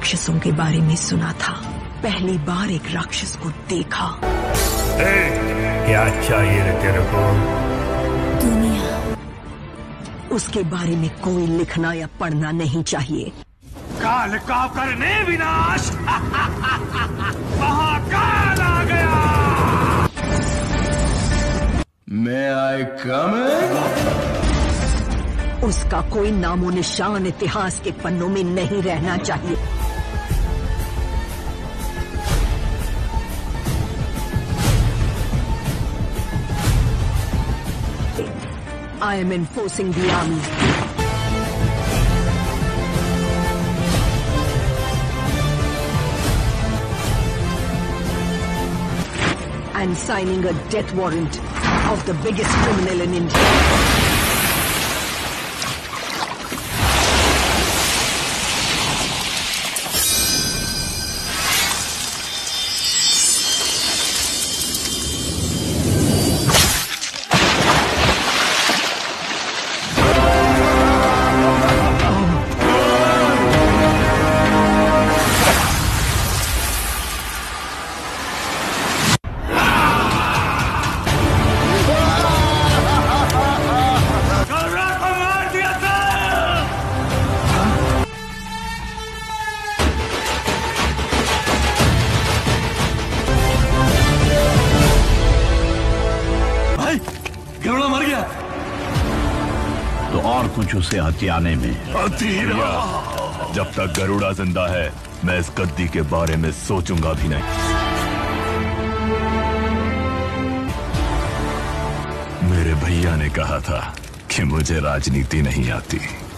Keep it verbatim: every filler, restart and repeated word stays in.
राक्षसों के बारे में सुना था, पहली बार एक राक्षस को देखा। ए, क्या चाहिए रे तेरे को? दुनिया। उसके बारे में कोई लिखना या पढ़ना नहीं चाहिए। काल का करने विनाश। महाकाल आ गया। May I come in? उसका कोई नामो निशान इतिहास के पन्नों में नहीं रहना चाहिए। I am enforcing the army. And signing a death warrant of the biggest criminal in India. कुछ उसे हथियाने में। हथिया। जब तक गरुड़ा जिंदा है मैं इस गद्दी के बारे में सोचूंगा भी नहीं। मेरे भैया ने कहा था कि मुझे राजनीति नहीं आती।